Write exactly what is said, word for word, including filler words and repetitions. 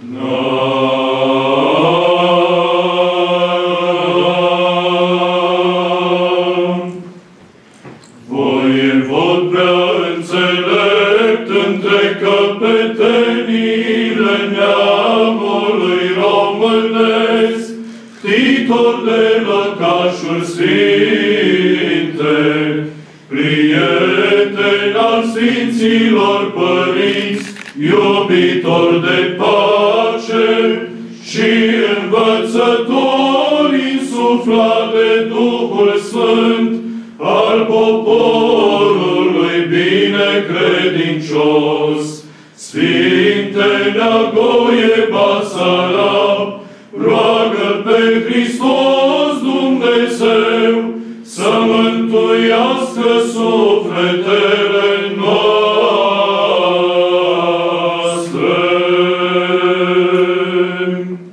Voievod prea înțelept între căpetenile neamului românesc, titor de lăcașuri sfinte, prieten al Sfinților Părinți, iubitor de pace și învățător insuflat de Duhul Sfânt al poporului binecredincios, Sfinte Neagoie Basarab, roagă pe Hristos Dumnezeu să mântuiască sufletele noastre.